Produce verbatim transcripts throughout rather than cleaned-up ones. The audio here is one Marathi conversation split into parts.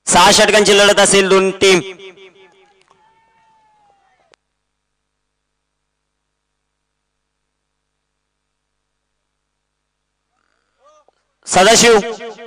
सहा षटकांची लढत असेल दोन टीम. सदाशिव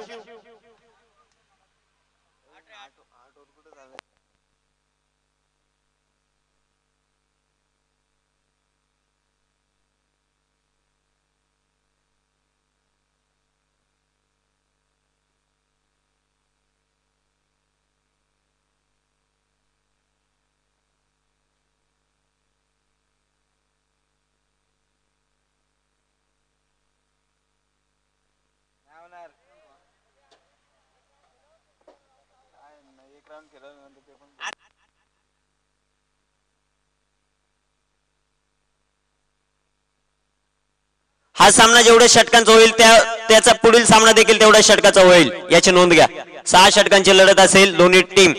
हा सामना जेवढ्या षटकांचा होईल त्या त्याचा पुढील सामना देखील तेवढ्या षटकाचा होईल याची नोंद घ्या. सहा षटकांची लढत असेल दोन्ही टीम.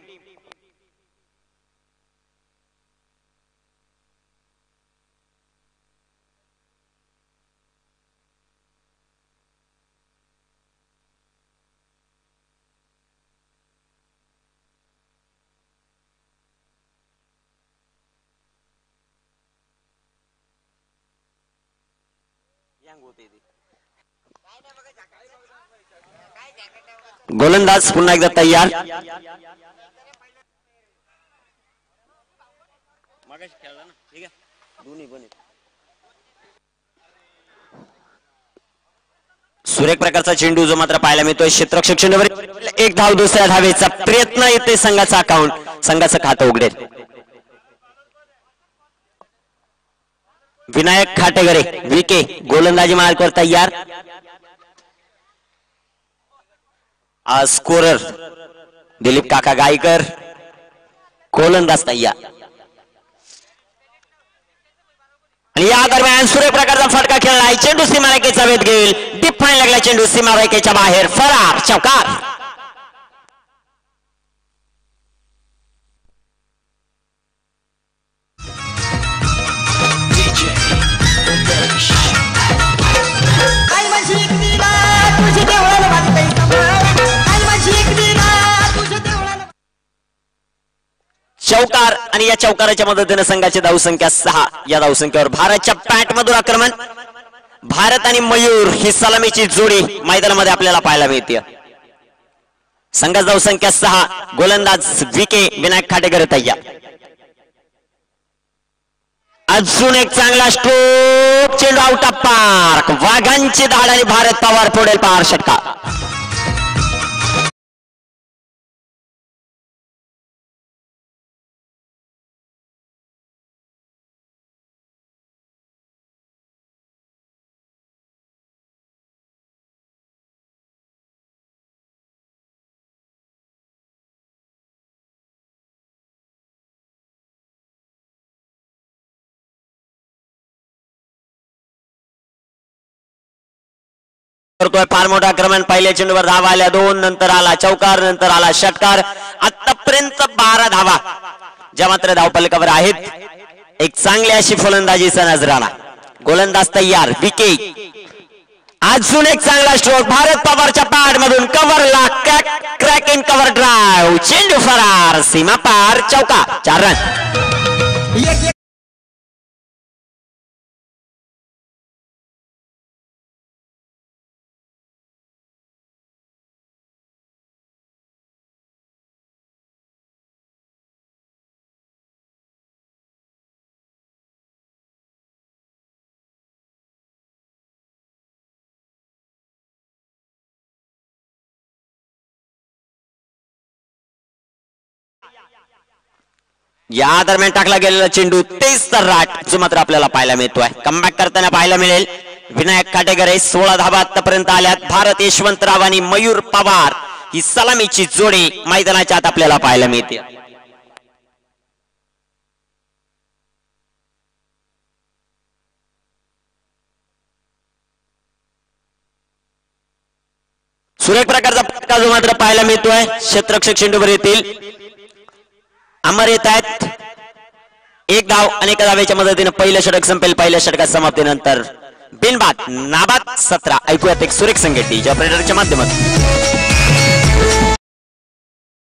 गोलंदाज पुन्हा एकदा तयार. सुरेख प्रकारचा चेंडू जो मात्र पाहायला मिळतोय क्षेत्ररक्षक चेंडूवर एक धाव दुसऱ्या धावेचा प्रयत्न येते संघाचा अकाउंट संघाचं खातं उघडेल. विनायक खाटेघरे विके गोलंदाजी मार्कवर तयार. स्कोरर दिलीप काका गायकर गोलंदाज तयार. आणि या दरम्यान सुरेख प्रकारचा फटका खेळला आहे. चेंडू सीमारेषेचा वेध घेईल. डीप फाईन लागला चेंडू सीमारेषेच्या बाहेर फरार चौकार. चौकार आणि या चौकाराच्या मदतीने संघाची धावसंख्या सहा. या धावसंख्येवर भारतच्या पॅट मधून आक्रमण. भारत आणि मयूर ही सलामीची जोडी मैदानामध्ये आपल्याला पाहायला मिळते. संघाची धावसंख्या सहा. गोलंदाज विके विनायक खाटेघर तयार. अजून एक चांगला स्ट्रोक चेंडू आउट ऑफ पार्क. वाघांची धाड आणि भारत पवार फोडेल पहार षटका. फार मोठा आक्रमण. पहिल्या चेंडूवर धावा आल्या दोन. नंतर आला चौकार. नंतर आला षटकार. आतापर्यंत बारा धावा ज्या मात्र धावफलकावर आहेत. एक चांगली अशी फलंदाजीचा नजराणा. गोलंदाज तयार विके. अजून एक चांगला स्ट्रोक भारत पवारच्या पॅड मधून कव्हरला क्रॅक इन कव्हर ड्राइव्ह. चेंडू फरार सीमा पार चौका. चार रन. या दरम्यान टाकला गेलेला चेंडू तेच तर राट जो मात्र आपल्याला पाहायला मिळतोय. कमबॅक करताना पाहायला मिळेल. विनायक खाटेघरे सोळा धावा आतापर्यंत आल्यात. भारत यशवंतराव आणि मयूर पवार ही सलामीची जोडी मैदानाच्या आत आपल्याला पाहायला मिळते. सुरेख प्रकारचा फटका जो मात्र पाहायला मिळतोय. क्षेत्ररक्षक चेंडूवर येतील. अमर येत आहेत. एक धाव अनेक धावेच्या मदतीने पहिलं षटक संपेल. पहिल्या षटकात समाप्तीनंतर बिनबाद नाबाद सतरा. ऐकूयात एक सुरेख संघटनेच्या ऑपरेटरच्या माध्यमातून.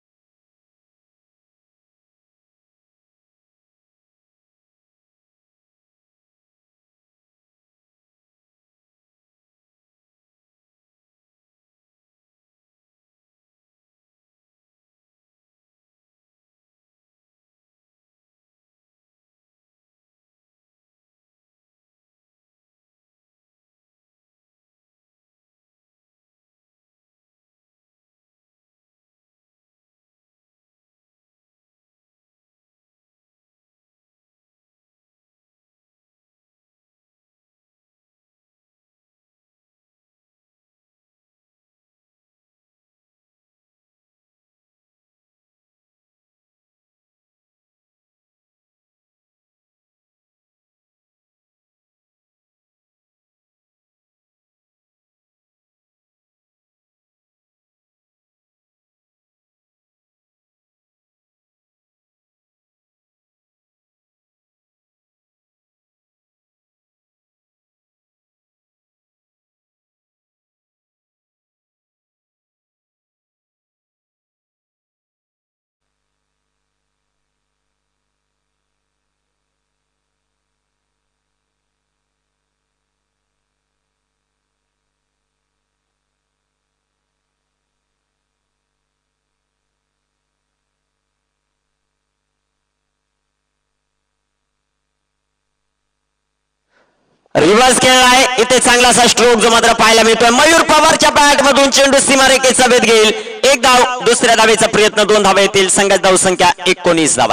रिव्हर्स खेळलाय इथे चांगला असा स्ट्रोक जो मात्र पाहायला मिळतोय. मयूर पवारच्या बॅट मधून चेंडू सीमारेषेचा भेद घेईल. एक धाव, दुसऱ्या धावेचा प्रयत्न, दोन धावा येतील. संघाची धाव संख्या एकोणीस धावा.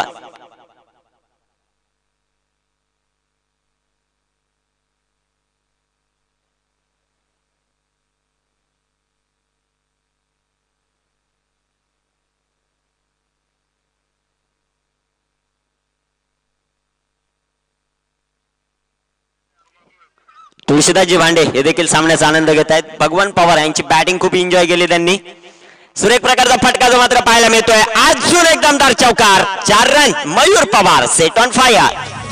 तुळशीदासजी भांडे हे देखील सामन्याचा आनंद घेत आहेत. भगवान पवार यांची बॅटिंग खूप एन्जॉय केली त्यांनी. सुरेख प्रकारचा फटका जो मात्र पाहायला मिळतोय. अजून एक दमदार चौकार. चार run. Mayur Pawar set on fire.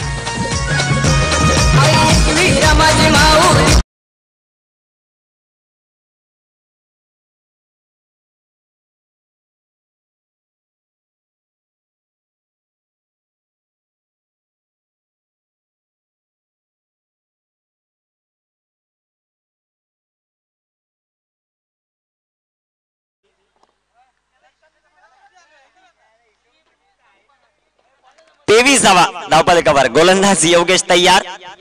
तेवीस धावा धावपलकावर. गोलंदाज योगेश तयार.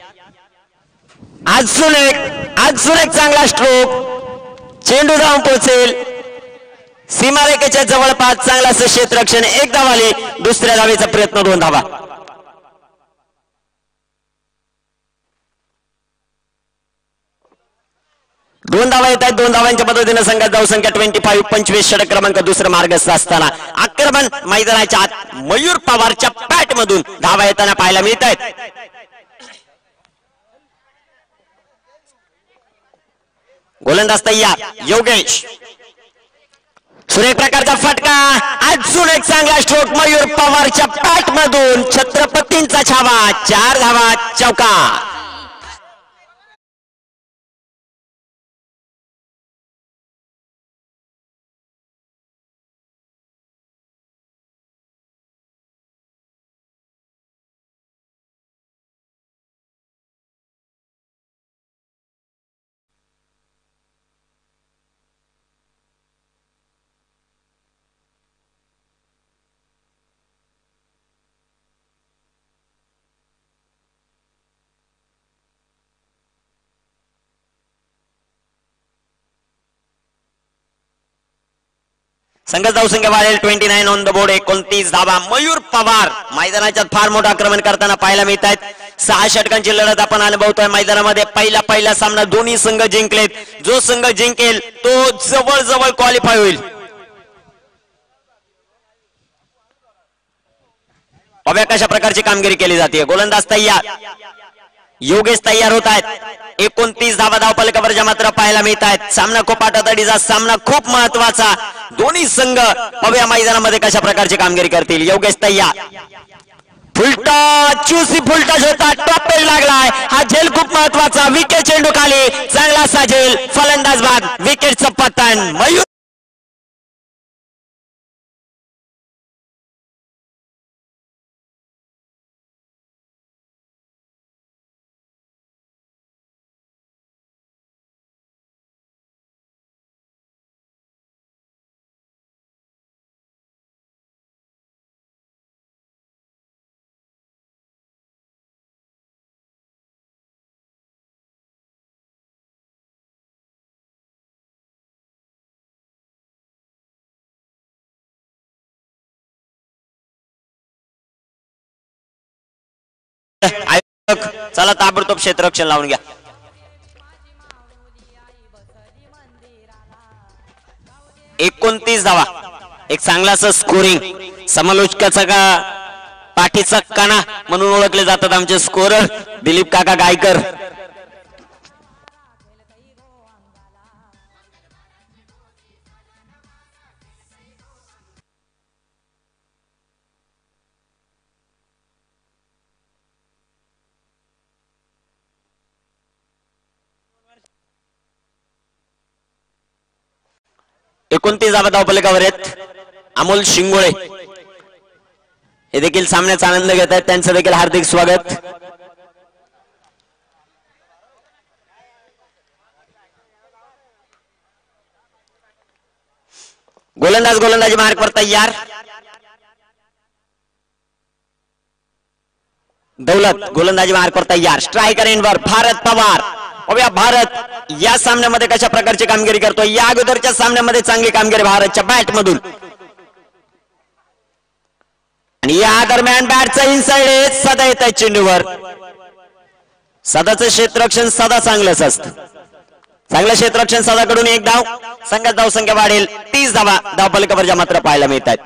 अजून एक अजून एक चांगला स्ट्रोक. चेंडू धावून पोहोचेल सीमारेषेच्या जवळपास. चांगला असं क्षेत्ररक्षण. एक धाव आली. दुसऱ्या धावेचा प्रयत्न, दोन धावा. दोन धावा येत आहेत. दोन धावांच्या मदतीने संघात धावसंख्या ट्वेंटी फाईव्ह पंचवीस. षटक क्रमांक दुसरं मार्गस्थ असताना आक्रमण मैदानाच्या आत मयूर पवारच्या बॅट मधून धावा येताना पाहायला मिळत आहेत. गोलंदाज तयार योगेश. सुरेख प्रकारचा फटका. अजून एक चांगला स्ट्रोक मयूर पवारच्या बॅट मधून. छत्रपतींचा छावा. चार धावा चौकार. संघ धावसंख्या वाढेल twenty nine on the board. एकोणतीस धावा. मयूर पवार मैदानाच्या फार मोठं आक्रमण करताना पाहायला मिळत आहेत. सहा षटकांची लढत आपण अनुभवतोय मैदानामध्ये. पहिला पहिला सामना दोन्ही संघ जिंकलेत. जो संघ जिंकेल तो जवळ जवळ क्वालिफाय होईल. बघा कशा प्रकारची कामगिरी केली जाते. गोलंदाज तयार योगेश तयार होत आहेत. एकोणतीस धावा धावपलकावर मात्र पाहायला मिळत आहेत. सामना खूप आटातडीचा. सामना खूप महत्वाचा. दोन्ही संघ बघूया मैदानामध्ये कशा प्रकारची कामगिरी करतील. योगेश तयार. फुलटा चुसी फुलटा होता. टॉप पेज लागलाय. हा झेल खूप महत्वाचा. विकेट चेंडू खाली. चांगला असा झेल. फलंदाज बाद. विकेटचं पतन. मयूर चला ताबडतोब क्षेत्ररक्षण लावून घ्या. एकोणतीस धावा. एक चांगलाच स्कोरिंग. समालोचकाचा का पाठीचा कणा म्हणून ओळखले जातात आमचे स्कोरर दिलीप काका गायकर. एकोणतीस धावा धावपलकावर आहेत. अमोल शिंगोळे हे देखील सामन्याचा आनंद घेत आहेत. त्यांचं देखील हार्दिक स्वागत. गोलंदाज गोलंदाजी मार्ग पर तयार. दौलत गोलंदाजी मार्कवर तयार. स्ट्रायकर एंडवर भारत पवार. बघूया भारत या सामन्यामध्ये कशा प्रकारची कामगिरी करतो. या अगोदरच्या सामन्यामध्ये चांगली कामगिरी भारतच्या बॅट मधून आणि या दरम्यान बॅटचा इनसाइड सदा येत आहे चेंडूवर. सदाचं क्षेत्ररक्षण सदा चांगलंच असतं. चांगलं क्षेत्ररक्षण सदाकडून एक धाव. संघात धाव संख्या वाढेल तीस धावा धावफलकावर मात्र पाहायला मिळतात.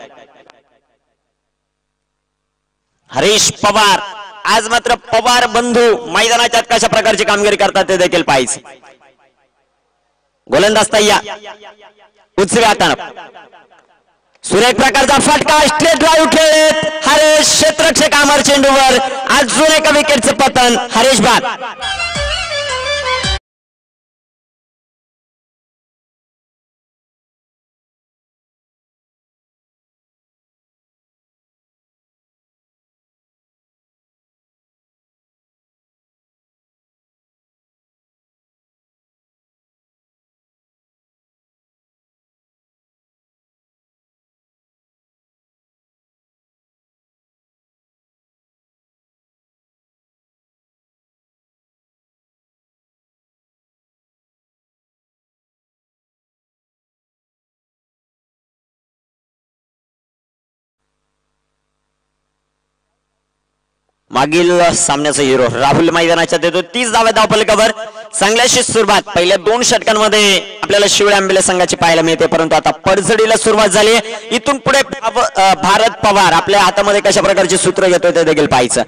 हरीश पवार आज मात्र पवार बंधू मैदानाच्या कशा प्रकारची कामगिरी करतात ते देखील पाहिजे. गोलंदाज तयार उजव्या हातानं सुरेख प्रकारचा फटका. स्ट्रेट ड्राईव्ह खेळत हरेश क्षेत्ररक्षक अमर चेंडूवर. अजून एका विकेटचं पतन हरेश बाद. मागील सामन्याचा हिरो राहुल मैदानाच्या देतो तीस धावा धावफलकावर. चांगल्याशी सुरुवात पहिल्या दोन षटकांमध्ये आपल्याला शिवळे आंबेले संघाची पाहायला मिळते, परंतु आता पडझडीला सुरुवात झाली. इथून पुढे भारत पवार आपल्या हातामध्ये कशा प्रकारची सूत्र घेतोय ते देखील पाहायचं.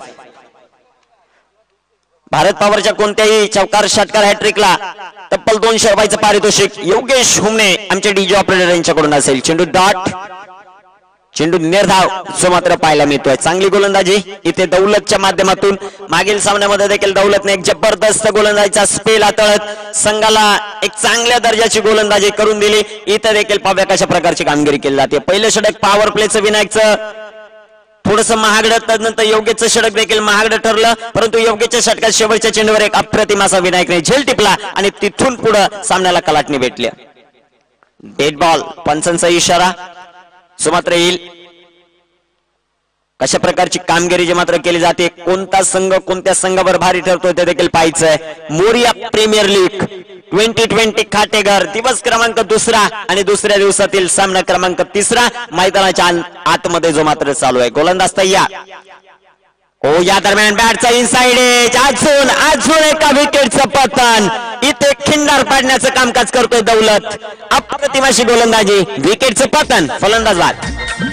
भारत पवारच्या कोणत्याही चौकार षटकार हॅट्रिकला तब्बल दोनशे रुपयाचं पारितोषिक योगेश हुमणे आमचे डीजे ऑपरेटर यांच्याकडून असेल. चेंडू डॉट चेंडू निर्धाव जो मात्र पाहायला मिळतोय. चांगली गोलंदाजी इथे दौलतच्या माध्यमातून. मागील सामन्यामध्ये देखील दौलतने एक जबरदस्त गोलंदाजीचा स्पेल हाताळत संघाला एक चांगल्या दर्जाची गोलंदाजी करून दिली. इथे देखील पाहूया कशा प्रकारची कामगिरी केली जाते. पहिलं षटक पॉवर प्लेचं विनायकचं थोडंसं महागडं, त्यानंतर योग्यचं षटक देखील महागडं ठरलं, परंतु योग्यच्या षटकात शेवटच्या चेंडूवर एक अप्रतिम असा विनायकने झेल टिपला आणि तिथून पुढे सामन्याला कलाटणी भेटली. डेड बॉल पंचांचा इशारा सुमात्र येईल. कशा प्रकारची कामगिरी जे मात्र केली जाते. कोणता संघ कोणत्या संघावर भारी ठरतोय ते देखील पाहायचंय. Moriya premier league twenty twenty Khateghar दिवस क्रमांक दुसरा आणि दुसऱ्या दिवसातील सामना क्रमांक तिसरा मैदानाच्या आतमध्ये जो मात्र चालू आहे. गोलंदाज तयार. हो या दरम्यान बॅटचा इनसाइड एज. अजून अजून एका विकेटचं पतन. इथे खिंडार पाडण्याचं कामकाज करतोय दौलत. अप्रतिम अशी गोलंदाजी विकेटचं पतन फलंदाज बाद.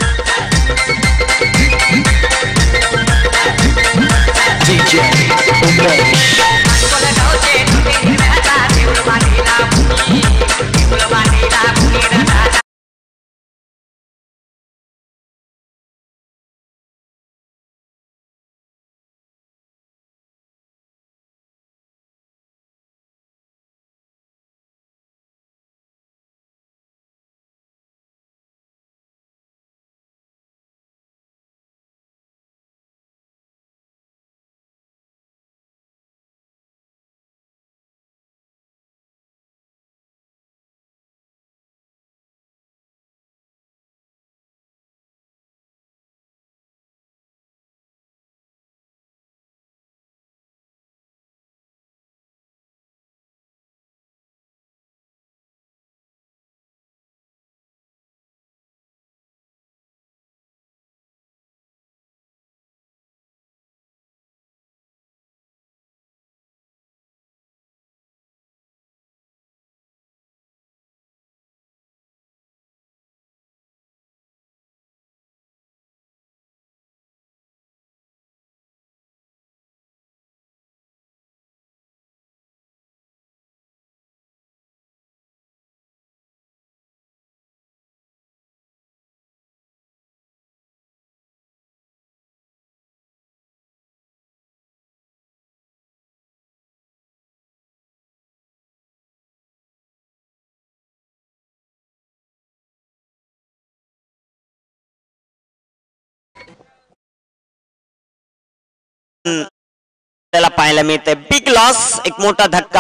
त्याला पाहायला मिळते बिग लॉस. एक मोठा धक्का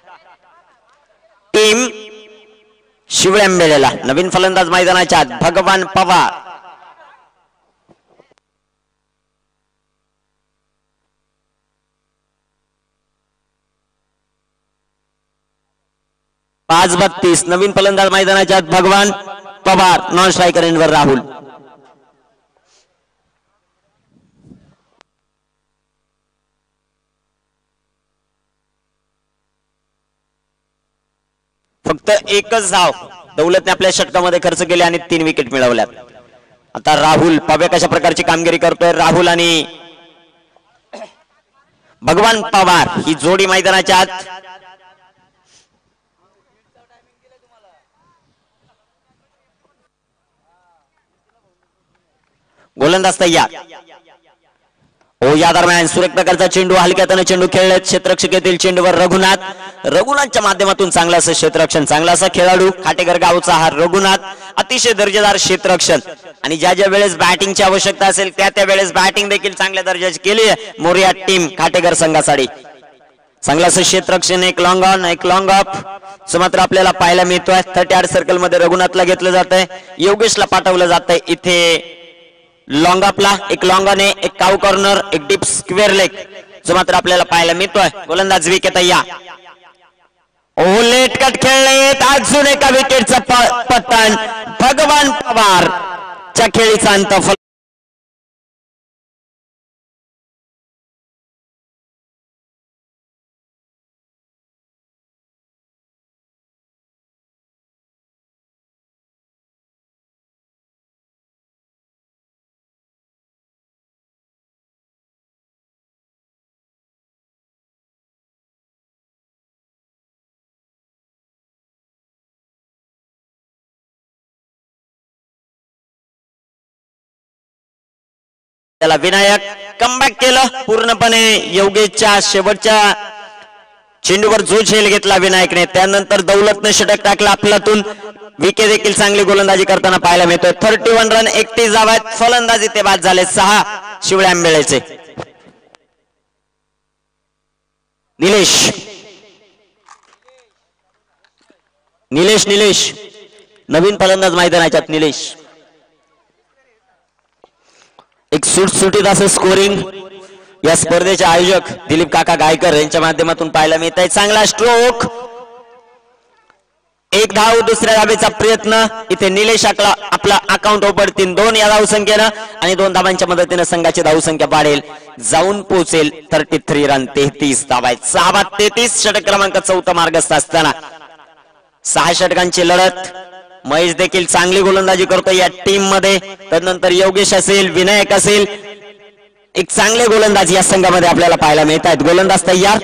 टीम शिवळे आंबेलेला. नवीन फलंदाज मैदानाच्या आत भगवान पवार. पाच बत्तीस. नवीन फलंदाज मैदानाच्या आत भगवान पवार, नॉन स्ट्रायकर एंडवर राहुल. फक्त एकच धाव दौलतने आपल्या षटकामध्ये खर्च केले आणि तीन विकेट मिळवल्यात. आता राहुल पाहूया कशा प्रकारची कामगिरी करतोय. राहुल आणि भगवान पवार ही जोडी मैदानाच्या आत. गोलंदाज तयार. ओ या दरम्यान सुरेख प्रकारचा चेंडू हलक्यातने चेंडू खेळले. क्षेत्ररक्षक येथील चेंडूवर रघुनाथ. रघुनाथच्या माध्यमातून चांगलं असं क्षेत्ररक्षण, चांगला असा खेळाडू खाटेघर गावचा हा रघुनाथ. अतिशय दर्जेदार क्षेत्ररक्षण आणि ज्या ज्या वेळेस बॅटिंगची आवश्यकता असेल त्या त्या वेळेस बॅटिंग देखील चांगल्या दर्जाची केली मोरया टीम खाटेघर संघासाठी. चांगलं असं क्षेत्ररक्षण, एक लॉंग ऑन एक लॉंग ऑफ मात्र आपल्याला पाहायला मिळतोय. थर्टी आठ सर्कल मध्ये रघुनाथला घेतलं जात आहे, योगेशला पाठवलं जात आहे. इथे लॉंग अपला एक लॉंग ऑन, एक काउ कॉर्नर, एक डीप स्क्वेअर लेग जो मात्र आपल्याला पाहायला मिळतोय. गोलंदाज विकेट या. ओ लेट कट खेळले. अजून एका विकेटचं पतन. भगवान पवार च्या खेळीचा अंत. त्याला विनायक कमबॅक केलं पूर्णपणे. योगेशच्या शेवटच्या चेंडूवर जो झेल घेतला विनायकने, त्यानंतर दौलतने षटक टाकला आपल्यातून. विकेट देखील चांगली गोलंदाजी करताना पाहायला मिळतोय. थर्टी वन रन एकतीस धावा आहेत. फलंदाजी ते बाद झाले सहा शिवळे आंबेळेचे. निलेश निलेश निलेश नवीन फलंदाज मैदानाच्यात. निलेश एक सुटसुटीत असं स्कोरिंग या स्पर्धेचे आयोजक दिलीप काका गायकर यांच्या माध्यमातून पाहायला मिळत आहे. चांगला स्ट्रोक, एक धाव, दुसऱ्या धावेचा प्रयत्न. इथे निलेश आपला अकाउंट ओपडतील दोन या धावसंख्येनं आणि दोन धावांच्या मदतीनं संघाची धावसंख्या वाढेल, जाऊन पोहोचेल थर्टी थ्री रन. तेहतीस धावा आहेत. सहा बाद तेहतीस. षटक क्रमांक चौथा मार्गस्थ असताना सहा षटकांची लढत. महेश देखील चांगली गोलंदाजी करतो या टीम मध्ये. त्यानंतर योगेश असेल, विनायक असेल, एक चांगले गोलंदाज या संघामध्ये आपल्याला पाहायला मिळत आहेत. गोलंदाज तयार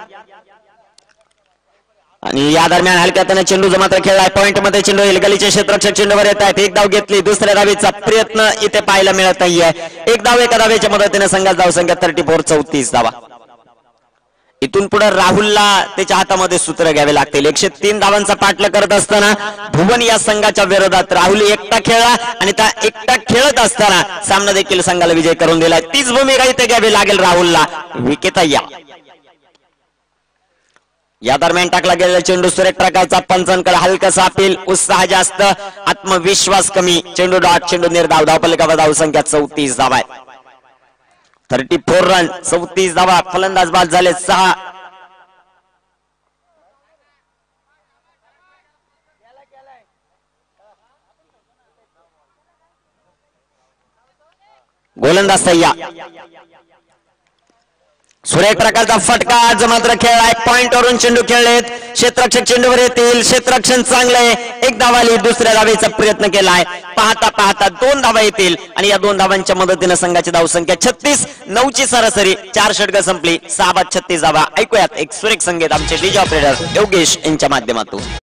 आणि या दरम्यान हलक्यातने चेंडू जो मात्र खेळलाय. पॉइंट मध्ये चेंडू येईल. गलीचे क्षेत्ररक्षक चेंडूवर येत आहेत. एक धाव घेतली, दुसऱ्या धावेचा प्रयत्न इथे पाहायला मिळत नाहीये. एक धाव एका धावेच्या मदतीने संघाची धावसंख्या थर्टी फोर चौतीस धावा. इथून पुढे राहुलला त्याच्या हातामध्ये सूत्र घ्यावे लागतील. एकशे तीन धावांचा पाठलाग करत असताना भुवन या संघाच्या विरोधात राहुल एकटा खेळला आणि त्या एकटा खेळत असताना सामना देखील संघाला विजय करून दिला. तीच भूमिका इथे घ्यावी लागेल राहुलला. विकेट या. या दरम्यान टाकला गेलेला चेंडू सुरेख प्रकारचा. पंचांकडे हलकासा अपील, उत्साह जास्त, आत्मविश्वास कमी. चेंडू डॉट, चेंडू निर्धाव. धावपलकावर धावसंख्या चौतीस धावा आहे. थर्टी फोर रन चौतीस धावा. फलंदाज बाद झाले सहा. गोलंदाज तयार. सुरेख प्रकारचा फटका आज मात्र खेळलाय. पॉइंट वरून चेंडू खेळलेत. क्षेत्ररक्षक चेंडूवर येतील. क्षेत्ररक्षण चांगलंय. एक धाव आली, दुसऱ्या धावेचा प्रयत्न केलाय. पाहता पाहता दोन धावा येतील आणि या दोन धावांच्या मदतीने संघाची धावसंख्या छत्तीस. नऊ ची सरासरी. चार षटकं संपली. सहा बाद छत्तीस धावा. ऐकूयात एक सुरेख संगीत आमचे डीजे ऑपरेटर योगेश यांच्या माध्यमातून.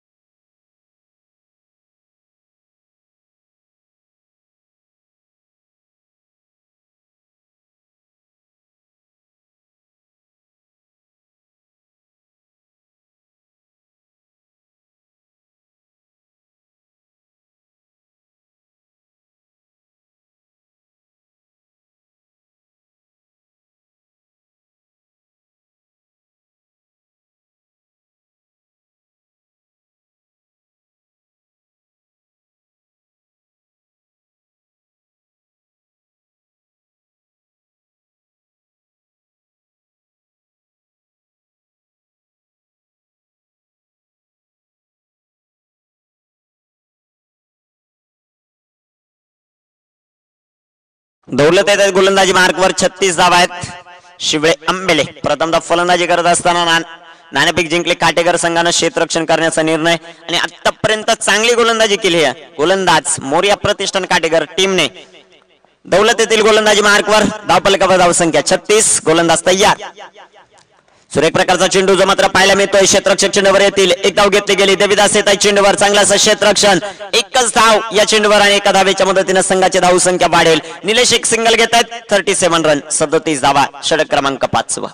दौलत येत गोलंदाजी मार्कवर छत्तीस धावा आहेत. शिवळे आंबेले प्रथमदा फलंदाजी करत असताना नाणेफेक जिंकले. खाटेघर संघानं क्षेत्ररक्षण करण्याचा निर्णय आणि आतापर्यंत चांगली गोलंदाजी केली आहे. गोलंदाज मोर्या प्रतिष्ठान खाटेघर टीमने. दौलत येथील गोलंदाजी मार्कवर धावफलकावर धावसंख्या छत्तीस. गोलंदाज तयार. सुरेख प्रकारचा चेंडू जो मात्र पाहायला मिळतोय. क्षेत्ररक्षक चेंडूवर येतील. एक धाव घेतली गेली. देविदास येत आहे चेंडूवर. चांगला असं क्षेत्ररक्षण. एकच धाव या चेंडूवर आणि एका धावेच्या मदतीने संघाची धाव संख्या वाढेल. निलेश एक सिंगल घेत आहेत. थर्टी सेव्हन रन सदतीस धावा. षटक क्रमांक पाचवा.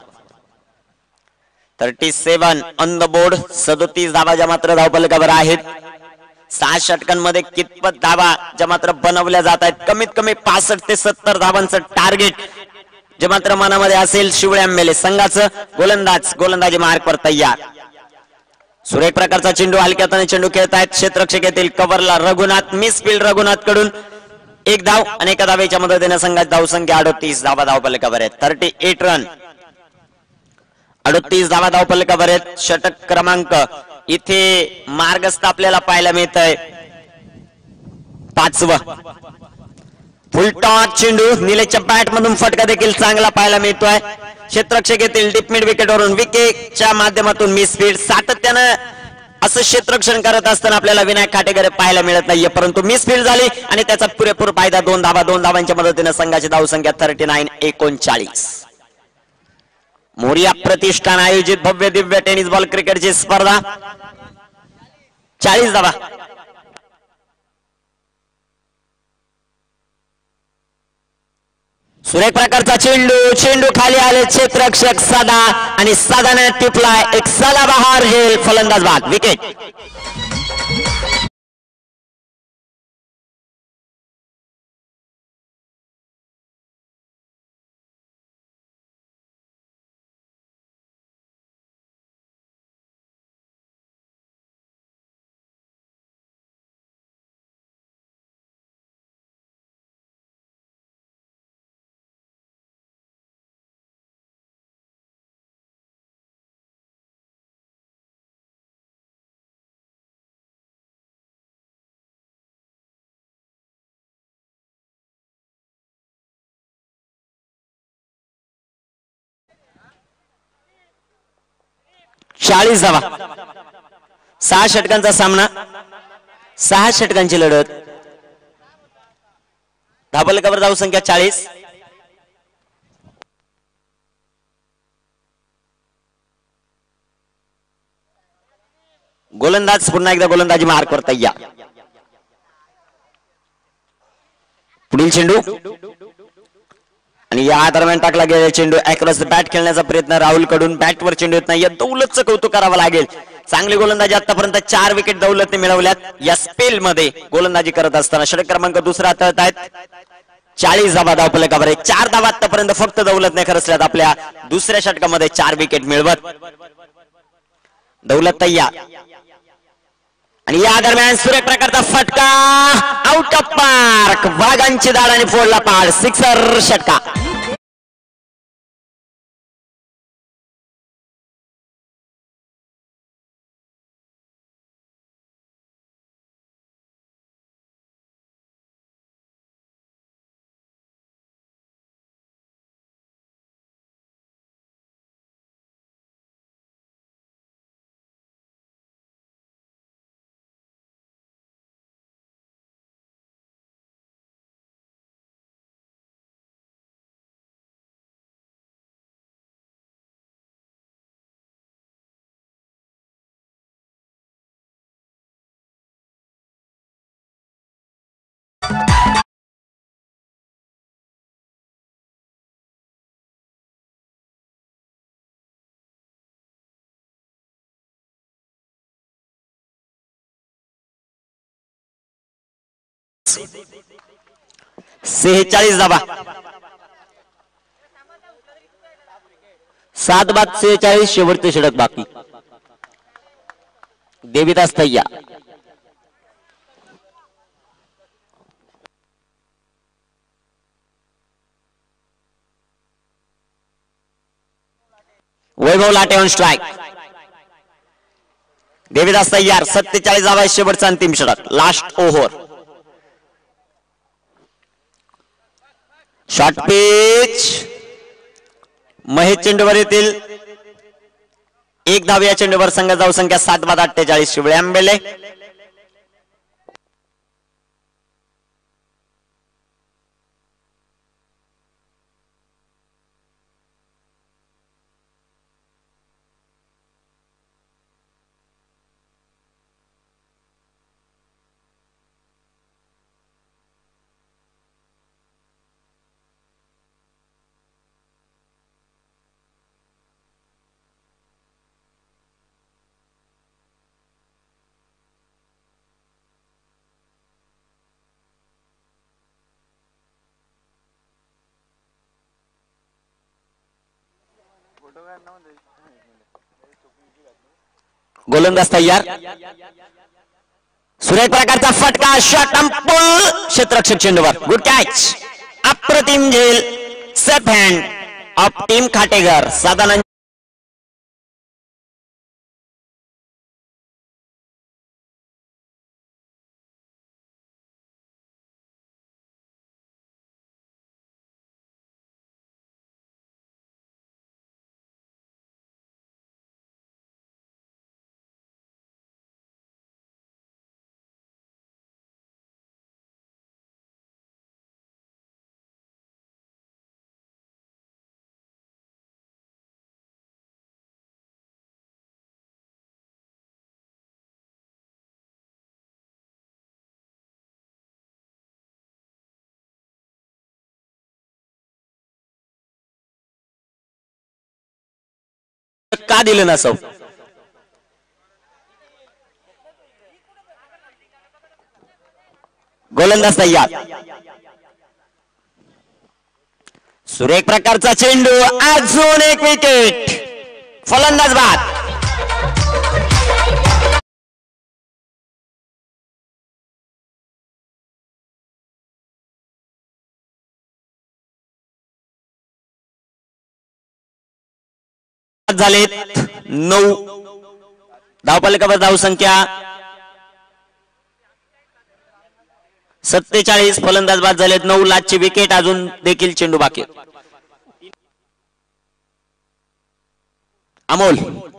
Thirty seven on the board. सदतीस धावा ज्या मात्र धावफलकावर आहेत. सहा षटकांमध्ये कितपत धावा ज्या मात्र बनवल्या जात आहेत. कमीत कमी पासष्ट ते सत्तर धावांचं टार्गेट जे मात्र मनामध्ये असेल शिवळे आंबेले संघाचं. गोलंदाज गोलंदाजी मार्कवर तयार. सुरेख प्रकारचा चेंडू हलक्यात चेंडू खेळत आहेत. क्षेत्ररक्षक येथील कव्हरला रघुनाथ. मिस फील्ड रघुनाथ कडून एक धाव आणि एका धावेच्या मदतीने संघाची धावसंख्या अडतीस धावा धावफलकावर आहेत. थर्टी एट रन अडतीस धावा धावफलकावर आहेत. षटक क्रमांक इथे मार्गस्थ आपल्याला पाहायला मिळत आहे पाचवा. फुलटॉस चेंडू. निलेशच्या बॅट मधून फटका देखील चांगला पाहायला मिळतोय. क्षेत्ररक्षक येथील डीप मिड विकेटवरून विकेटच्या माध्यमातून मिस फील्ड. सातत्यानं असं क्षेत्ररक्षण करत असताना आपल्याला विनायक खाटेघर पाहायला मिळत नाहीये, परंतु मिस फील्ड झाली आणि त्याचा पुरेपूर फायदा. दोन धावा दोन धावांच्या मदतीने संघाची धावसंख्या थर्टी नाईन एकोणचाळीस. मोर्या प्रतिष्ठान आयोजित भव्य दिव्य टेनिस बॉल क्रिकेटची स्पर्धा. चाळीस धावा. सुरेख प्रकारचा चेंडू. चेंडू खाली आले. क्षेत्ररक्षक साधा आणि साधाने टिपलाय. एक साला बहार झेल. फलंदाज बाद. विकेट. चाळीस धावा. सहा षटकांचा सामना. सहा षटकांची लढत. धावफलकावर धावसंख्या चाळीस. गोलंदाज पुन्हा एकदा गोलंदाजी मार्कवर तयार. पुढील चेंडू आणि या दरम्यान टाकला गेलेला चेंडू. अक्रॉस बॅट खेळण्याचा प्रयत्न राहुल कडून. बॅटवर चेंडू येत नाही. दौलतचं कौतुक करावं लागेल. चांगली गोलंदाजी आतापर्यंत चार विकेट दौलतने मिळवल्यात या स्पेल मध्ये गोलंदाजी करत असताना. षटक क्रमांक दुसरा हाताळत आहेत. चाळीस धावा धावफलकावर. चार धावा आतापर्यंत फक्त दौलतने खरचल्यात आपल्या दुसऱ्या षटकामध्ये चार विकेट मिळवत. दौलत तयार आणि या दरम्यान सुरेख प्रकारचा फटका. Out of park. वाघांची दाड आणि फोडला पाड. सिक्सर. षटका. सेहेचाळीस धावा. सात बाद सेहेचाळीस. शेवटचे षटक बाकी. देविदास तय्या. Vaibhav Late on strike. देविदास तयार. सत्तेचाळीस धावा. शेवटचा अंतिम षटक. Last over. Short pitch Mahesh चेंडूवर येतील एक धाव या चेंडूवर संघ धाव संख्या सात बाद अठ्ठेचाळीस शिवळे आंबेले गोलंदाज तयार सुरेख प्रकारचा फटका शॉट अंपुल क्षेत्ररक्षक चेंडूवर गुड कॅच अप्रतिम झेल safe hand of team Khateghar साधारण का दिलं नसो गोलंदाज तयार सुरेख प्रकारचा चेंडू अजून एक विकेट फलंदाज बाद झालेत नऊ धावफलकावर धाव संख्या सत्तेचाळीस फलंदाज बाद झालेत नऊ लाचची विकेट अजून देखील चेंडू बाकी अमोल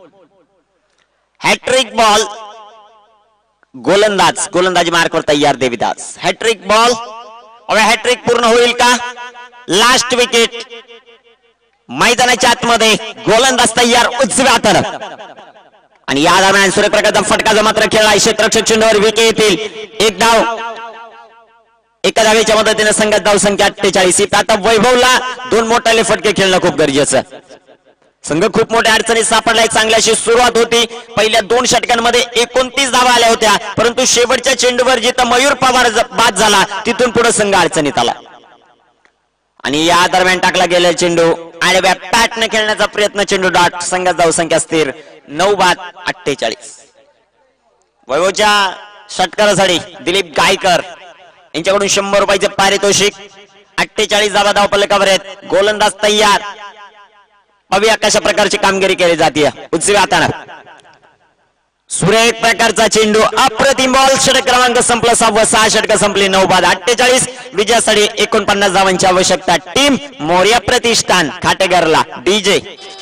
हॅट्रिक बॉल गोलंदाज गोलंदाजी मार्कवर तयार देविदास हॅट्रिक बॉल हॅट्रिक पूर्ण होईल का लास्ट विकेट मैदानाच्या आतमध्ये गोलंदाज तयार उजव्या हातानं आणि या दरम्यान सूर्यप्रकाशचा फटका मात्र खेळला क्षेत्ररक्षक चेंडूवर विकेट येतील एक धाव एका धावेच्या मदतीने संघात धाव संख्या अठ्ठेचाळीस आता वैभवला दोन मोठाले फटके खेळणं खूप गरजेचं संघ खूप मोठ्या अडचणीत सापडला एक चांगली अशी सुरुवात होती पहिल्या दोन षटकांमध्ये एकोणतीस धावा आल्या होत्या परंतु शेवटच्या चेंडूवर जिथं मयूर पवार बाद झाला तिथून पुढे संघ अडचणीत आला आणि या दरम्यान टाकला गेलेला चेंडू आडव्या पॅटने खेळण्याचा प्रयत्न चेंडू डॉट संघात धाव संख्या स्थिर नऊ बाद अठ्ठेचाळीस वैभवच्या षटकारासाठी दिलीप गायकर यांच्याकडून शंभर रुपयाचे पारितोषिक अठ्ठेचाळीस धावा धावफलकावर आहेत गोलंदाज तयार पाहूया कशा प्रकारची कामगिरी केली जाते उजव्या हाताने सुरेख प्रकारचा चेंडू अप्रतिम बॉल षटक क्रमांक संपला सहावा सहा षटक संपली नऊ बाद अठ्ठेचाळीस विजयासाठी एकोणपन्नास धावांची आवश्यकता टीम मोर्या प्रतिष्ठान खाटेघरला डीजे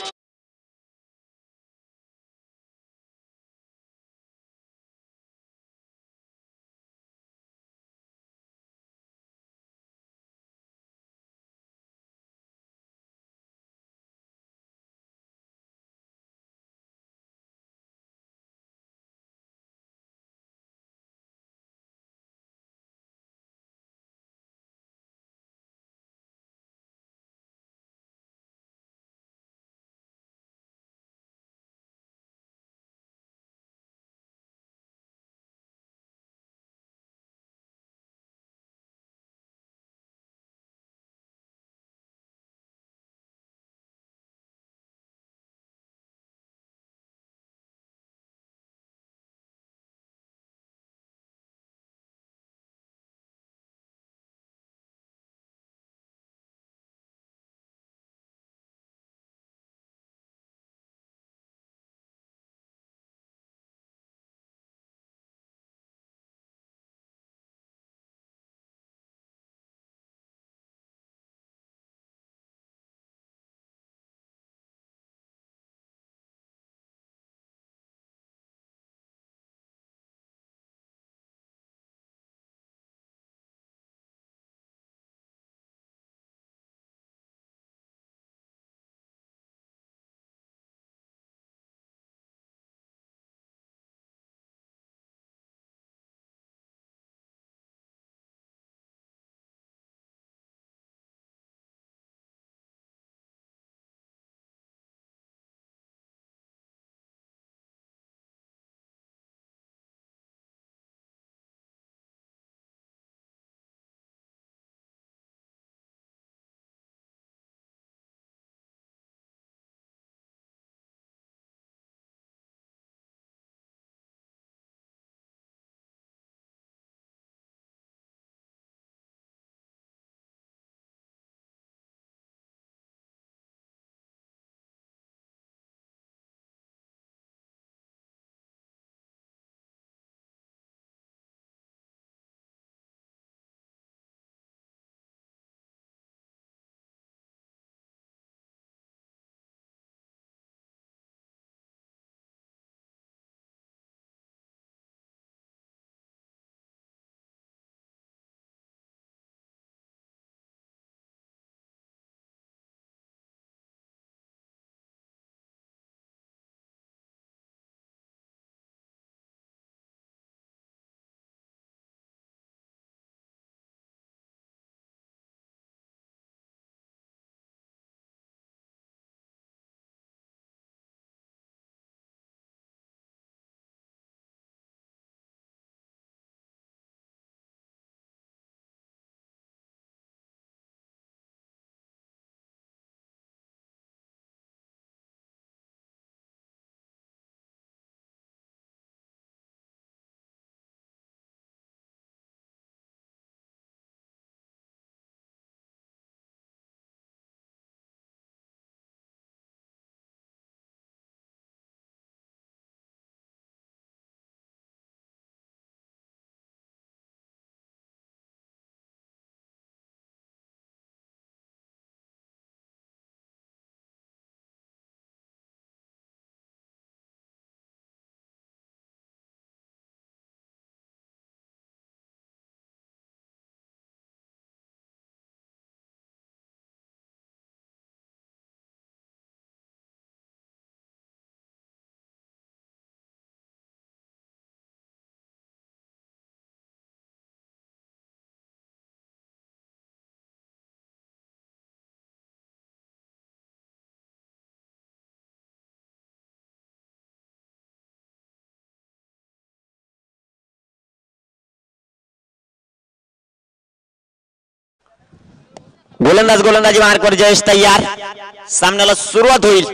गोलंदाज गोलंदाजी मार्कवर जयेश तयार. सामन्याला सुरुवात होईल.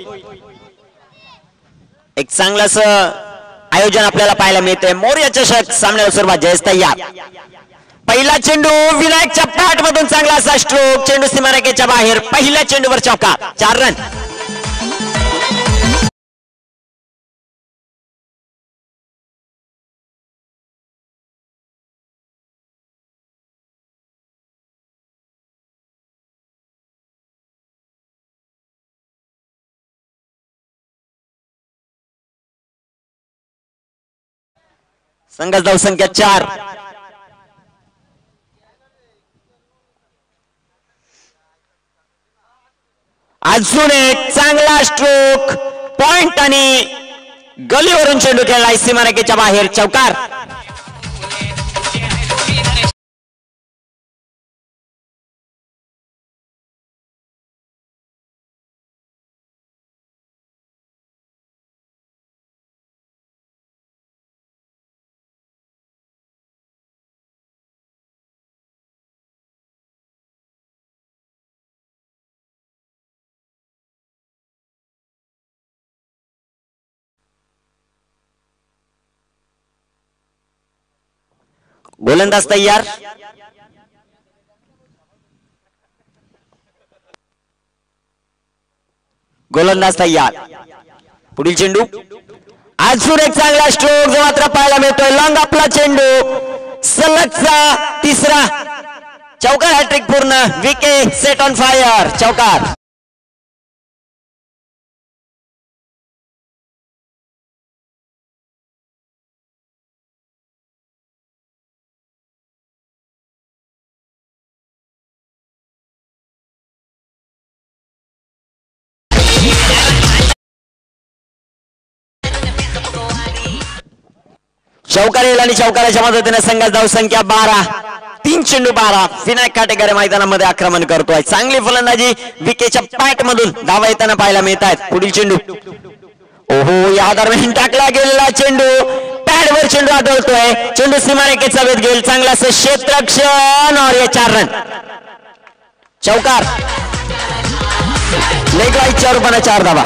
एक चांगलंच आयोजन आपल्याला पाहायला मिळतंय. मोर्या चषक सामन्याला सुरुवात. जयेश तयार. पहिला चेंडू विनायकच्या पॅट मधून चांगला असा स्ट्रोक. चेंडू सीमारेषेच्या बाहेर. पहिल्या चेंडूवर चौका. चार रन. संघाचा धाव संख्या चार. अजून एक चांगला स्ट्रोक. पॉइंट आणि गलीवरून चेंडू खेळलाय सीमारेषेच्या बाहेर. चौकार. गोलंदाज तयार. गोलंदाज तयार. पुढील चेंडू. अजून एक चांगला स्ट्रोक जो मात्र पाहायला मिळतोय. लॉंग आपला चेंडू. सलगचा तिसरा. चौकार. हॅट्रिक पूर्ण. Wicket set on fire. चौकार. चौकार येईल आणि चौकाराच्या मदतीने संघाचा धाव संख्या बारा. तीन चेंडू बारा. विनायक खाटेघर मैदानामध्ये आक्रमण करतोय. चांगली फलंदाजी विकेटच्या पॅट मधून धावा येताना पाहायला मिळत आहेत. पुढील चेंडू. ओहो, या दरम्यान टाकला गेलेला चेंडू. पॅडवर चेंडू आढळतोय. चेंडू सीमारेषेचा वेध घेईल. चांगला असं क्षेत्ररक्षण और चार रन. चौकार. लेग वाईडच्या रूपाने चार धावा.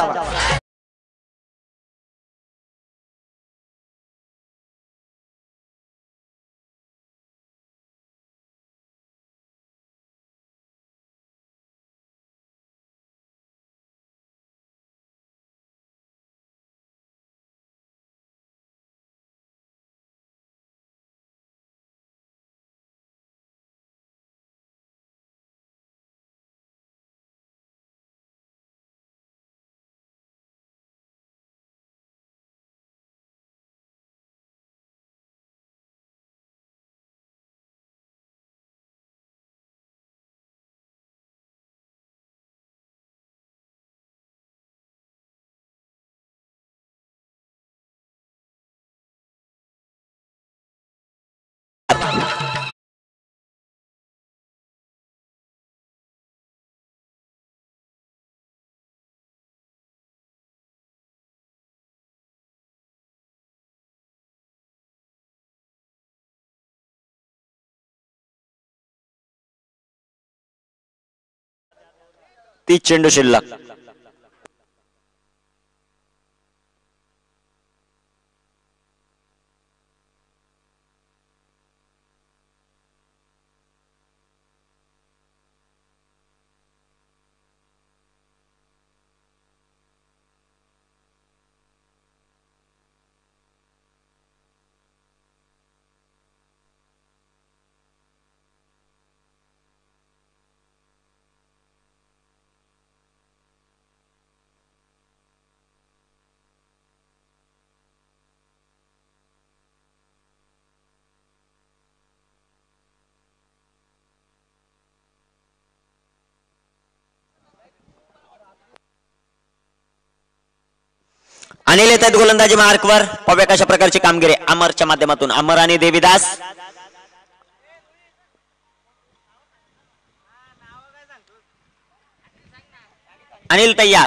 तीस चेंडू शिल्लक. अनिल येत आहेत गोलंदाजी मार्कवर. पाहूया कशा प्रकारची कामगिरी अमरच्या माध्यमातून. अमर आणि देवीदास. अनिल तयार.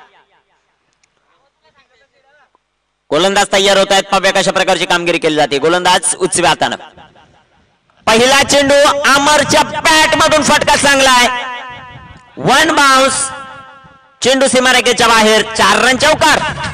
गोलंदाज तयार होत आहेत. पाहूया कशा प्रकारची कामगिरी केली जाते. गोलंदाज उजव्या हातानं. पहिला चेंडू अमरच्या बॅट मधून फटका चांगला आहे. वन बाउन्स, चेंडू सीमारेषेच्या बाहेर, चार रन चौकार.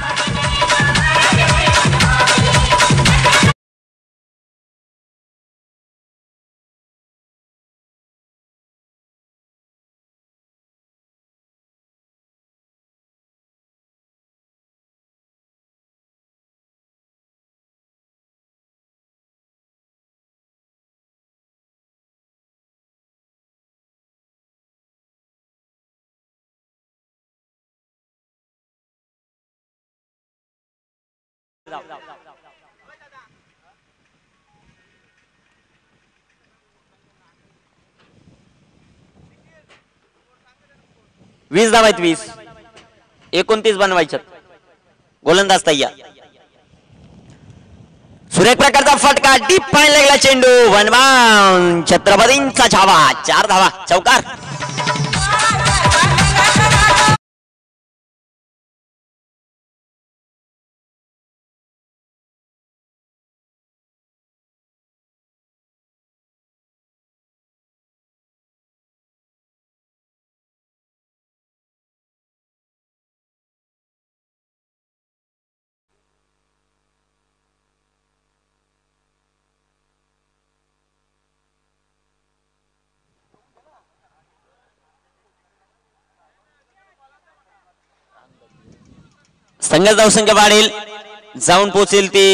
वीस धाव आहेत, वीस एकोणतीस बनवायच्यात. गोलंदाज तय्यार. सुरेख प्रकारचा फटका, डीप पाणी लागला चेंडू, वन बाउन, छत्रपतींचा छावा, चार धावा चौकार. संघ धावसंख्या वाढेल, जाऊन पोहोचेल ती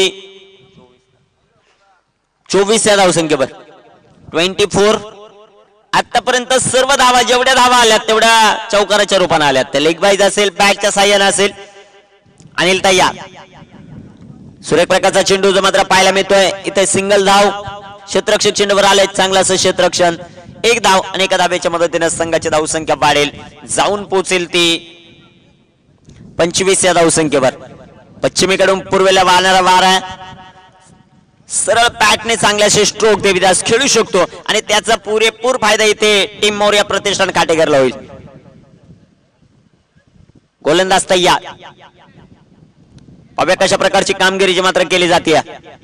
चोवीस या धावसंख्येवर. Twenty four. आतापर्यंत सर्व धावा जेवढ्या धावा आल्यात तेवढ्या चौकाराच्या रूपाने आल्यात. ते लेग बाईज असेल, बॅटच्या साह्याने असेल. अनिल तय्यार. सुरेख प्रकारचा चेंडू जो मात्र पाहायला मिळतोय. इथे सिंगल धाव, क्षेत्ररक्षक चेंडूवर आले, चांगलं असं क्षेत्ररक्षण. एक धाव आणि एका धावेच्या मदतीने संघाची धावसंख्या वाढेल, जाऊन पोहोचेल ती पंचवीस या धावसंख्येवर. पश्चिमेकडून पूर्वेला वाहणारा वारा सरळ बॅटने चांगल्याशे स्ट्रोक देवीदास खेळू शकतो आणि त्याचा पुरेपूर फायदा इथे टीम मोर्या प्रतिष्ठान खाटेघरला होईल. गोलंदाज तय्यार. पाहूया कशा प्रकारची कामगिरी जी मात्र केली जाते.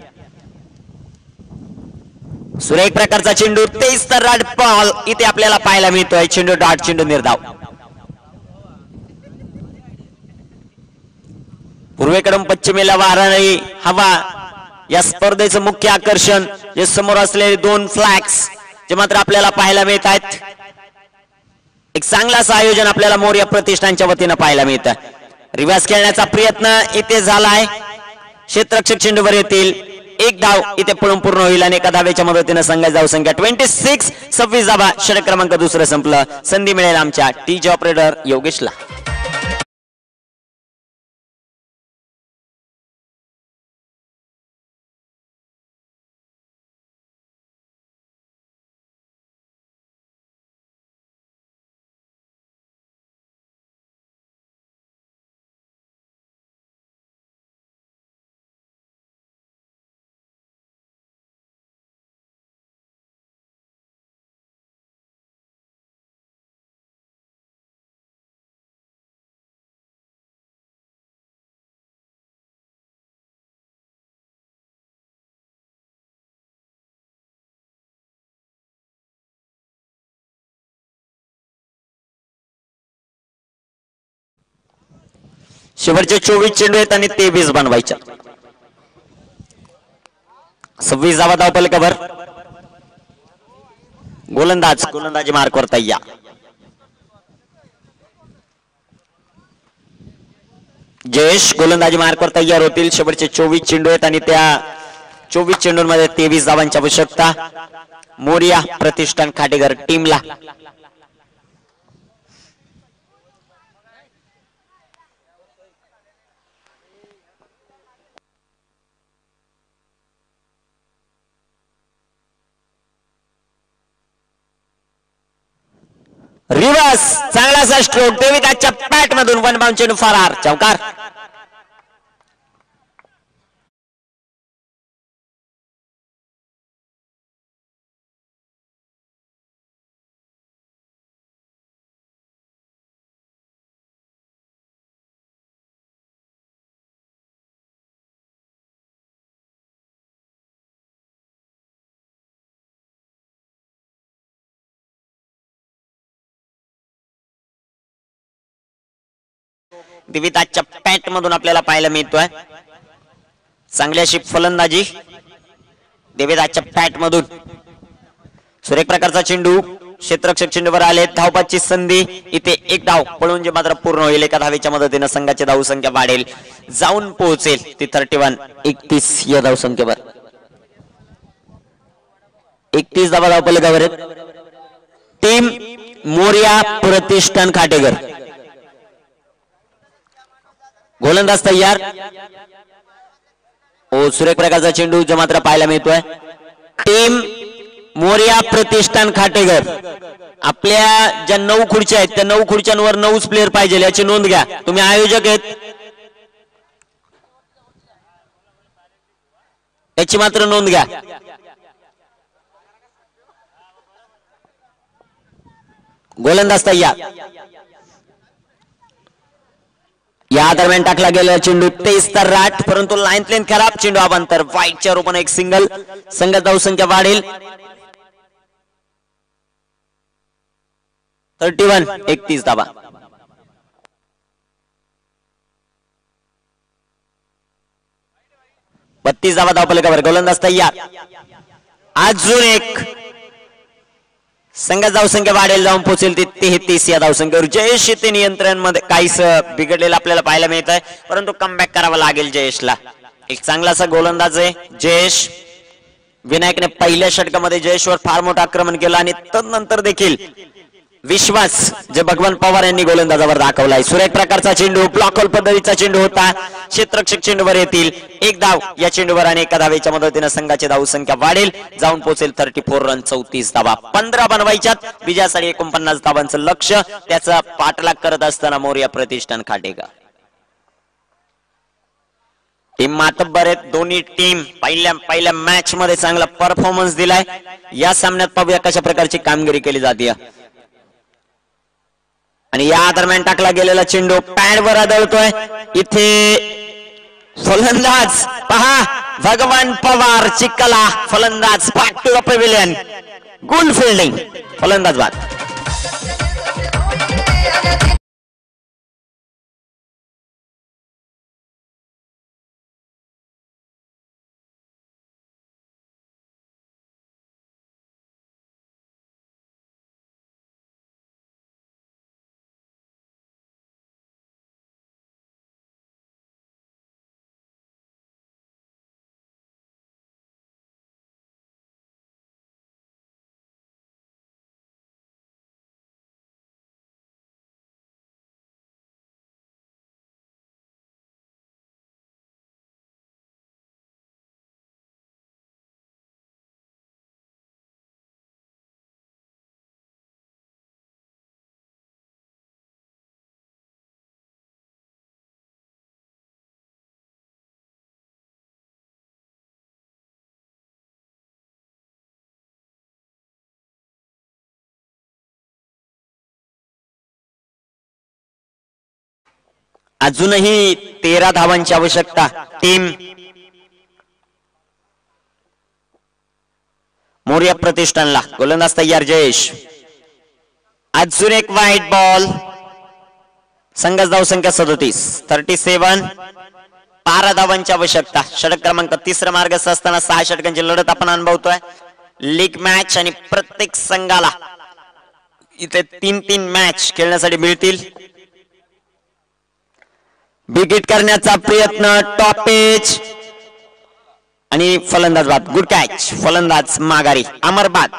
सुरेख प्रकारचा चेंडू, तेच तर रॉड बॉल इथे आपल्याला पाहायला मिळतोय. चेंडू डॉट, चेंडू निर्धाव. पूर्वेकडून पश्चिमेला वाहणारी हवा या स्पर्धेचं मुख्य आकर्षण. जे समोर असलेले दोन फ्लॅग्स जे मात्र आपल्याला पाहायला मिळत आहेत. एक चांगलं असं आयोजन आपल्याला मोर्या प्रतिष्ठानच्या वतीनं पाहायला मिळतं. रिव्हर्स खेळण्याचा प्रयत्न इथे झालाय. क्षेत्ररक्षक चेंडूवर येतील. एक धाव इथे पळून पूर्ण होईल आणि एका धावेच्या मदतीनं संघाची धावसंख्या ट्वेंटी सिक्स. सव्वीस धावा. षटक क्रमांक दुसरं संपलं. संधी मिळेल आमच्या टी जी ऑपरेटर योगेशला. शेवटचे चोवीस चेंडू आहेत आणि तेवीस बनवायच्या. सव्वीस धावा धावपलकावर. गोलंदाज गोलंदाजी मार्कवर तय्यार. जयेश गोलंदाजी मार्कवर तयार होतील. शेवटचे चोवीस चेंडू आहेत आणि त्या चोवीस चेंडूंमध्ये तेवीस धावांची आवश्यकता मोर्या प्रतिष्ठान खाटेघर टीमला. रिवर्स चांगलासा स्ट्रोक देविदासच्या पॅट मधून वन बाउंड चेंडू फरार चौकार. दिविताच्या पॅट मधून आपल्याला पाहायला मिळतोय चांगली अशी फलंदाजी दिविताच्या पॅट मधून सुरेख प्रकारचा चेंडू क्षेत्ररक्षक चेंडूवर आले धावपाची संधी इथे एक धाव पळून जे मात्र पूर्ण होईल एका धावेच्या मदतीने संघाची धाव संख्या वाढेल जाऊन पोहोचेल ती थर्टी वन एकतीस या धाव संख्येवर एकतीस धावा धावपलकावर टीम मोर्या प्रतिष्ठान खाटेघर गोलंदाज तयार ओ सुरेख प्रकारचा चेंडू जो मात्र पाहायला मिळतोय टीम मोर्या प्रतिष्ठान खाटेघर आपल्या ज्या नऊ खुर्च्या आहेत त्या नऊ खुर्च्यांवर नऊच प्लेअर पाहिजे याची नोंद घ्या तुम्ही आयोजक आहेत याची मात्र नोंद घ्या गोलंदाज तयार या दरम्यान टाकला गेला चेंडू तेज तर राट परंतु लाईन प्लेन खराब चेंडू अबांतर वाईटच्या रूपाने एक सिंगल संघात धाव संख्या वाढेल थर्टी वन एकतीस धावा बत्तीस धावा धावपलकावर गोलंदाज तयार अजून एक संघात धाव संख्या वाढेल जाऊन पोहोचेल ती तेहतीस या धाव संख्येवर जयेश ते नियंत्रण मध्ये काहीच बिघडलेलं आपल्याला पाहायला मिळत आहे परंतु कमबॅक करावा लागेल जयेशला एक चांगलासा गोलंदाज आहे जयेश विनायकने पहिल्या षटकामध्ये जयेशवर फार मोठं आक्रमण केलं आणि तदनंतर देखील विश्वास जे भगवान पवार यांनी गोलंदाजावर दाखवलाय सुरेख प्रकारचा चेंडू ब्लॉक होल पद्धतीचा चेंडू होता क्षेत्ररक्षक चेंडूवर येतील एक धाव या चेंडूवर आणि एका धावेच्या मदतीने संघाची धाव संख्या वाढेल जाऊन पोहोचेल थर्टी फोर रन चौतीस धावा पंधरा बनवायच्यात विजयासाठी एकोणपन्नास धावांचं लक्ष त्याचा पाठलाग करत असताना मोर्या प्रतिष्ठान खाटेघर टीम मातब्बर आहेत दोन्ही टीम पहिल्या पहिल्या मॅच मध्ये चांगला परफॉर्मन्स दिलाय या सामन्यात पाहूया कशा प्रकारची कामगिरी केली जाते आणि या दरम्यान टाकला गेलेला चेंडू पॅड वर आदळतोय इथे फलंदाज पहा भगवान पवार चिक्कला फलंदाज back to the pavilion good fielding फलंदाज बाद अजूनही तेरा धावांची आवश्यकता टीम मोर्या प्रतिष्ठानला गोलंदाज तयार जयेश अजून एक वाईट बॉल संघाची धाव संख्या सदोतीस थर्टी सेवन बारा धावांची आवश्यकता षटक क्रमांक तिसरा मार्गस्थ असताना सहा षटकांची लढत आपण अनुभवतोय लीग मॅच आणि प्रत्येक संघाला इथे तीन तीन मॅच खेळण्यासाठी मिळतील विकेट करण्याचा प्रयत्न टॉपेज आणि फलंदाज बाद गुड कॅच फलंदाज माघारी अमरबाद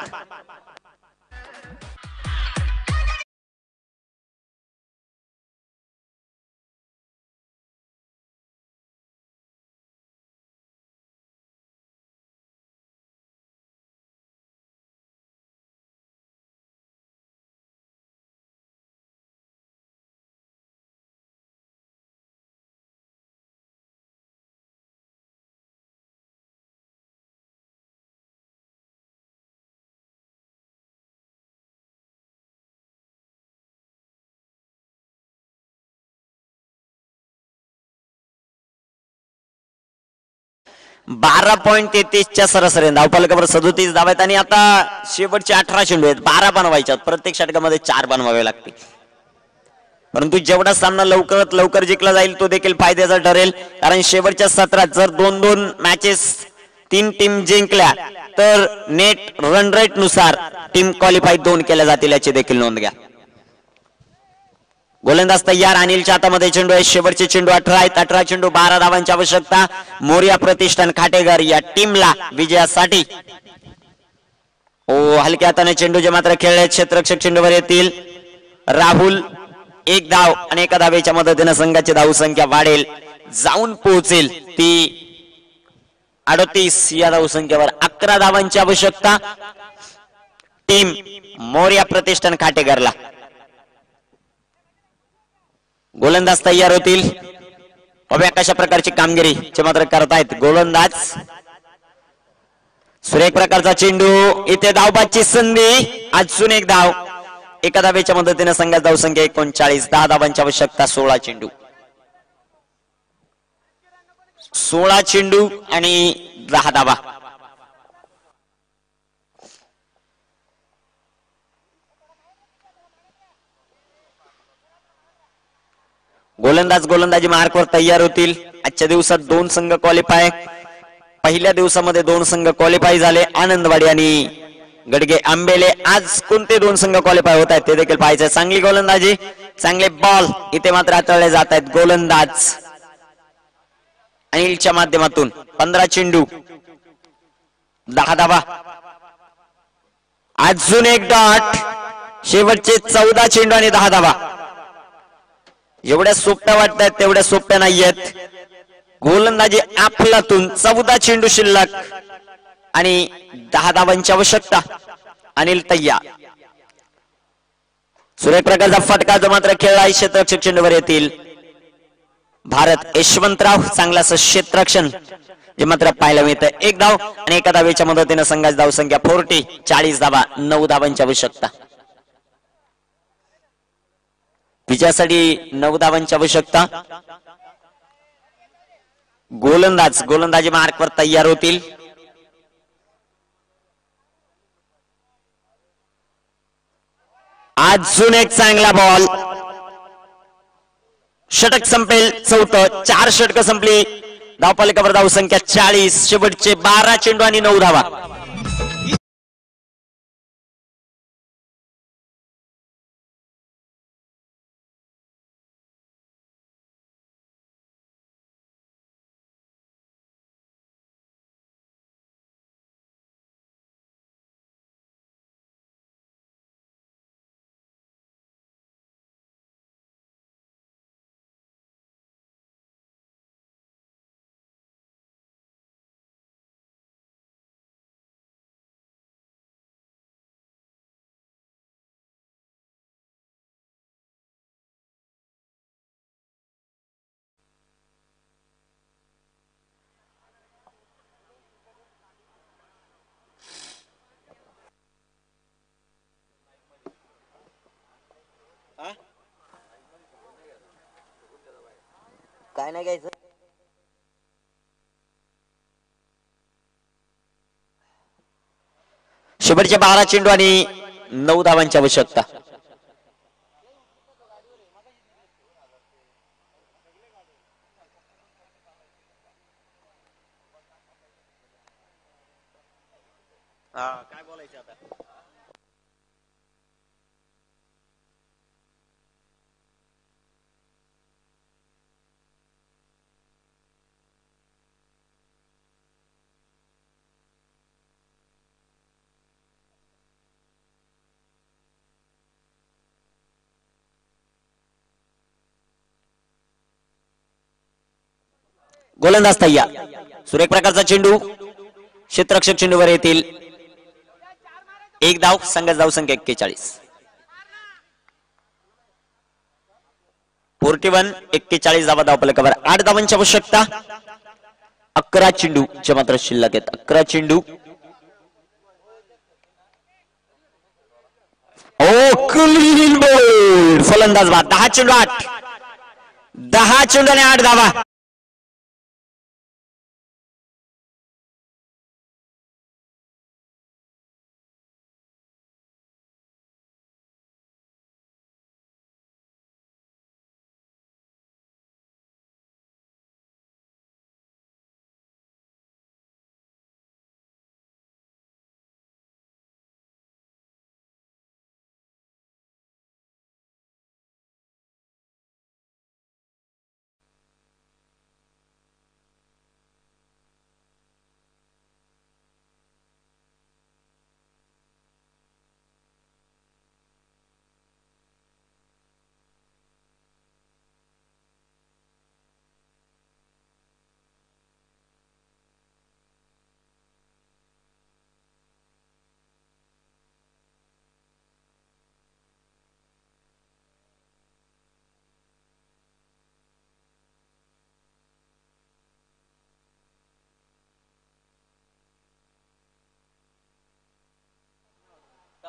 बारा पॉईंट तेहतीसच्या सरासरी धावफलकावर सदोतीस धाव आहेत आणि आता शेवटचे अठरा चेंडू आहेत बारा बनवायच्यात प्रत्येक षटकामध्ये चार बनवावे लागतील परंतु जेवढा सामना लवकरात लवकर जिंकला जाईल तो देखील फायद्याचा ठरेल, कारण शेवटच्या सत्रात जर दोन दोन मॅचेस तीन टीम जिंकल्या तर नेट रन रेट नुसार टीम क्वालिफाय दोन केल्या जातील याची देखील नोंद घ्या. गोलंदाज तयार, अनिलच्या हातामध्ये चेंडू आहे, शेवटचे चेंडू अठरा आहेत, अठरा चेंडू बारा धावांची आवश्यकता मोर्या प्रतिष्ठान खाटेघर या टीमला विजयासाठी. ओ हलक्या हाताने चेंडू जे मात्र खेळले क्षेत्ररक्षक चेंडूवर येतील. राहुल एक धाव आणि एका धावेच्या मदतीने संघाची धाव संख्या वाढेल, जाऊन पोहोचेल ती अडतीस या धाव संख्येवर. अकरा धावांची आवश्यकता टीम मोर्या प्रतिष्ठान खाटेघरला. गोलंदाज तयार होतील, बघूया कशा प्रकारची कामगिरी जे मात्र करतायत गोलंदाज. सुरेख प्रकारचा चेंडू, इथे धावबादची संधी, अजून एक धाव, एका धावेच्या मदतीने संघाची धाव संख्या एकोणचाळीस. दहा धावांची आवश्यकता, सोळा चेंडू सोळा चेंडू आणि दहा धावा. गोलंदाज गोलंदाजी मार्कवर तयार होतील. आजच्या दिवसात दोन संघ क्वालिफाय, पहिल्या दिवसामध्ये दोन संघ क्वालिफाय झाले, आनंदवाडी आणि गडगे आंबेले. आज कोणते दोन संघ क्वालिफाय होत आहेत ते देखील पाहायचे. चांगली गोलंदाजी, चांगले बॉल इथे मात्र हाताळले जात आहेत. गोलंदाज अनिलच्या माध्यमातून पंधरा चेंडू दहा धावा, अजून एक डॉट, शेवटचे चौदा चेंडू आणि दहा धावा. एवढ्या सोप्या वाटत आहेत तेवढ्या सोप्या नाहीयेत. गोलंदाजी आपलातून चौदा चेंडू शिल्लक आणि दहा धावांची आवश्यकता. अनिल तय्या सुरेख प्रकारचा फटका जो मात्र खेळला क्षेत्ररक्षक चेंडूवर येतील. भारत यशवंतराव चांगला क्षेत्ररक्षण जे मात्र पाहायला मिळतं. एक धाव आणि एका धावेच्या मदतीने संघाची धाव संख्या फोर्टी चाळीस धावा, नऊ धावांची आवश्यकता. विजयासाठी नऊ धावांची आवश्यकता. गोलंदाज गोलंदाजी मार्कवर तयार होतील. अजून एक चांगला बॉल, षटक संपेल चौथं. चार षटक संपली, धावफलकावर धाव संख्या चाळीस, शेवटचे बारा चेंडू आणि नऊ धावा. काय नाही घ्यायचं. शेवटचे बारा चेंडू आणि नऊ धावांची आवश्यकता. काय बोलायचं आता. गोलंदाज तय्या, सुरेख प्रकारचा चेंडू, क्षेत्ररक्षक चेंडूवर येतील. एक धाव, संघाची धाव संख्या एक्केचाळीस. फोर्टी वन एक्केचाळीस धावा धावफलकावर. आठ धावांची आवश्यकता. अकरा चेंडू जे मात्र शिल्लक आहेत. अकरा चेंडू. ओ क्लीन बोल्ड, फलंदाज बाद. दहा चेंडू आठ, दहा चेंडू आणि आठ धावा.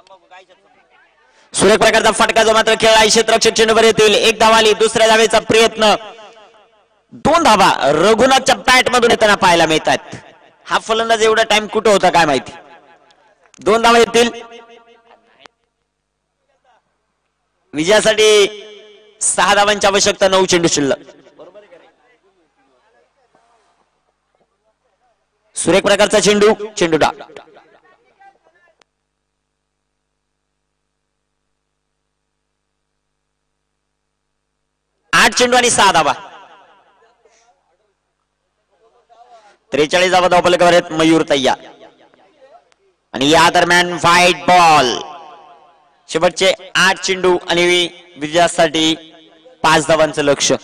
सुरेख प्रकारचा फटका जो मात्र खेळला क्षेत्ररक्षक चेंडूवर येतील. एक धाव आली. दुसऱ्या धावेचा प्रयत्न. दोन धावा रघुनाथच्या बॅट मधून येताना पाहायला मिळतात. हा फलंदाज एवढा टाइम कुठं होता काय माहिती. दोन धावा येतील. विजयासाठी सहा धावांची आवश्यकता. नऊ चेंडू शिल्लक. सुरेख प्रकारचा चेंडू. चेंडू डा आठ चेंडू आणि सहा धावा. त्रेचाळीस धावा धावफलकावर आहेत. मयूर तय्या. आणि या दरम्यान व्हाईट बॉल. शेवटचे आठ चेंडू आणि विजयासाठी पाच धावांचं लक्ष.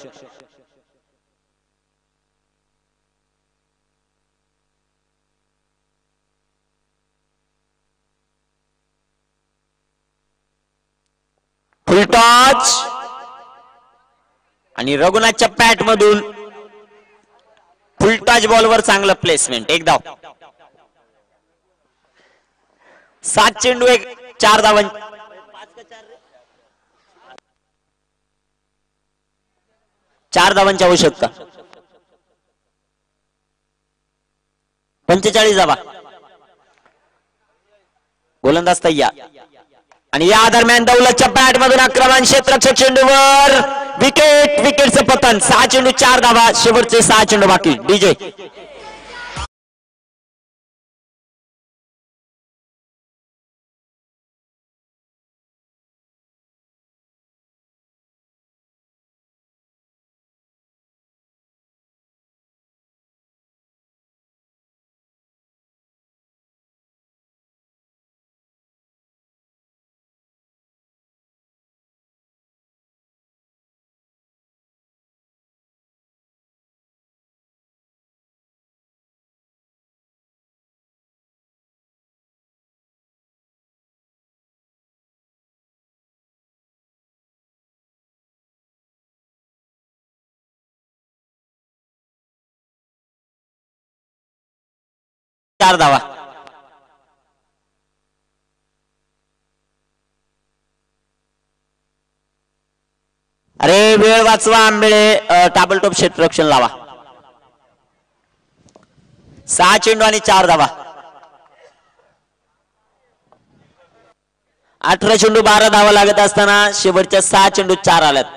फुल टॉच आणि रघुनाथच्या पॅट मधून फुल टॉच बॉलवर चांगलं प्लेसमेंट. एक धाव. सात चेंडू एक चार धावां चार धावांची आवश्यकता. पंचेचाळीस धावा. गोलंदाज तय्या. आणि या दरम्यान दौलतच्या बॅट मधून आक्रमण. क्षेत्ररक्षक चेंडूवर विकेट. विकेटचं पतन. सहा चेंडू चार धावा. शेवटचे सहा चेंडू बाकी. डीजे चार धावा. अरे वेळ वाचवा आंबेळे. टाबलटॉप क्षेत्ररक्षण लावा. सहा चेंडू आणि चार धावा. अठरा चेंडू बारा धावा लागत असताना शेवटच्या सहा चेंडू चार आल्यात.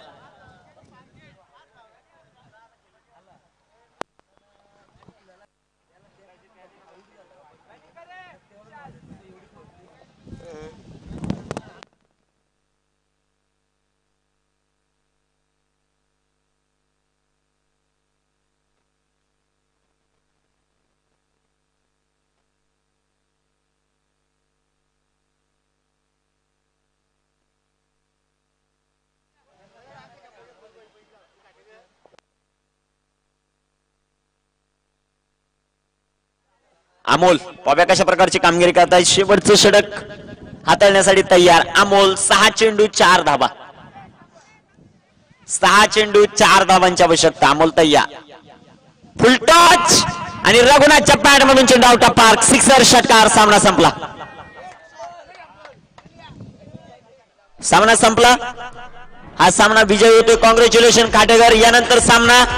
अमोल पॉब्या कशा प्रकारची कामगिरी करतायत. शेवटचं षटक हाताळण्यासाठी तयार. अमोल सहा चेंडू चार धावा. सहा चेंडू चार धावांची आवश्यकता. अमोल तयार. फुल टच आणि रघुनाथच्या पॅड मधून चेंडू आउट ऑफ पार्क. सिक्सर षटकार. सामना संपला. सामना संपला. हा सामना विजय होतोय. कॉंग्रॅच्युलेशन खाटेघर. यानंतर सामना